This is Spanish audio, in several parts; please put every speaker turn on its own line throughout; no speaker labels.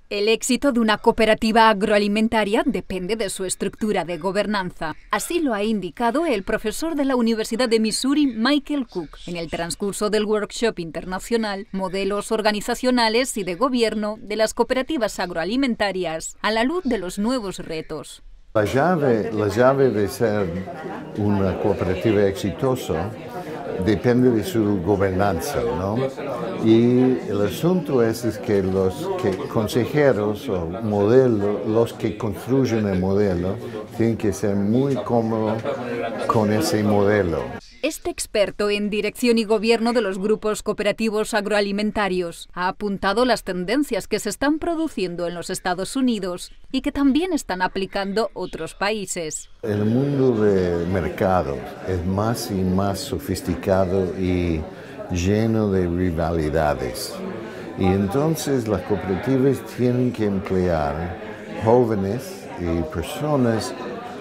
El éxito de una cooperativa agroalimentaria depende de su estructura de gobernanza. Así lo ha indicado el profesor de la Universidad de Missouri, Michael Cook, en el transcurso del workshop internacional Modelos organizacionales y de gobierno de las cooperativas agroalimentarias a la luz de los nuevos retos.
La llave de ser una cooperativa exitosa depende de su gobernanza, ¿no? Y el asunto es que los consejeros o modelos, los que construyen el modelo, tienen que ser muy cómodos con ese modelo.
Este experto en dirección y gobierno de los grupos cooperativos agroalimentarios ha apuntado las tendencias que se están produciendo en los Estados Unidos y que también están aplicando otros países.
El mundo de mercados es más y más sofisticado y lleno de rivalidades. Y entonces las cooperativas tienen que emplear jóvenes y personas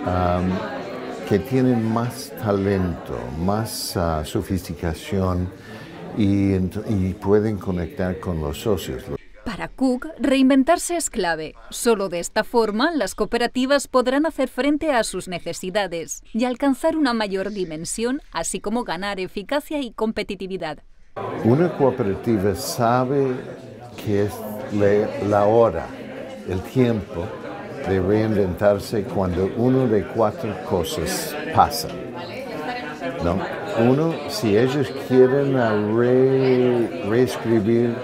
que tienen más talento, más sofisticación y pueden conectar con los socios.
Para Cook, reinventarse es clave. Solo de esta forma, las cooperativas podrán hacer frente a sus necesidades y alcanzar una mayor dimensión, así como ganar eficacia y competitividad.
Una cooperativa sabe que es la hora, el tiempo de reinventarse cuando una de cuatro cosas pasa, ¿no? Uno, si ellos quieren reescribir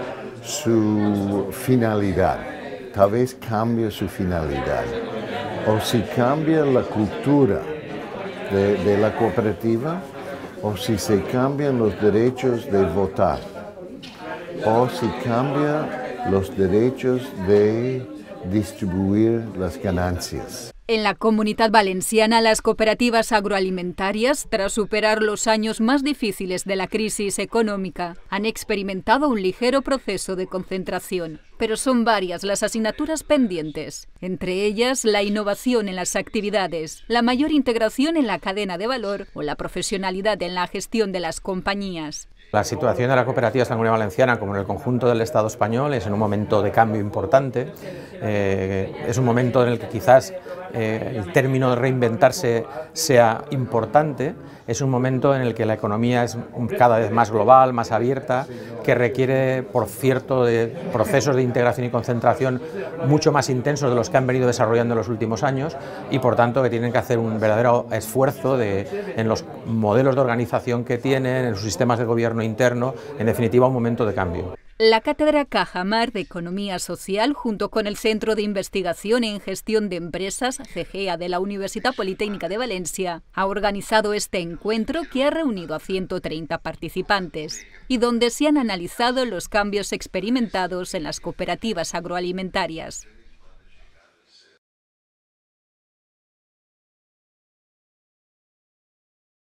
su finalidad, tal vez cambie su finalidad, o si cambia la cultura de la cooperativa, o si se cambian los derechos de votar, o si cambian los derechos de distribuir las ganancias.
En la Comunitat Valenciana, las cooperativas agroalimentarias, tras superar los años más difíciles de la crisis económica, han experimentado un ligero proceso de concentración. Pero son varias las asignaturas pendientes, entre ellas la innovación en las actividades, la mayor integración en la cadena de valor o la profesionalidad en la gestión de las compañías.
La situación de las cooperativas en la Comunidad Valenciana, como en el conjunto del Estado español, es en un momento de cambio importante. Es un momento en el que quizás el término de reinventarse sea importante. Es un momento en el que la economía es cada vez más global, más abierta, que requiere, por cierto, de procesos de integración y concentración mucho más intensos de los que han venido desarrollando en los últimos años y, por tanto, que tienen que hacer un verdadero esfuerzo en los modelos de organización que tienen, en sus sistemas de gobierno interno, en definitiva, un momento de cambio.
La Cátedra Cajamar de Economía Social, junto con el Centro de Investigación en Gestión de Empresas, CEGEA, de la Universitat Politécnica de Valencia, ha organizado este encuentro que ha reunido a 130 participantes y donde se han analizado los cambios experimentados en las cooperativas agroalimentarias.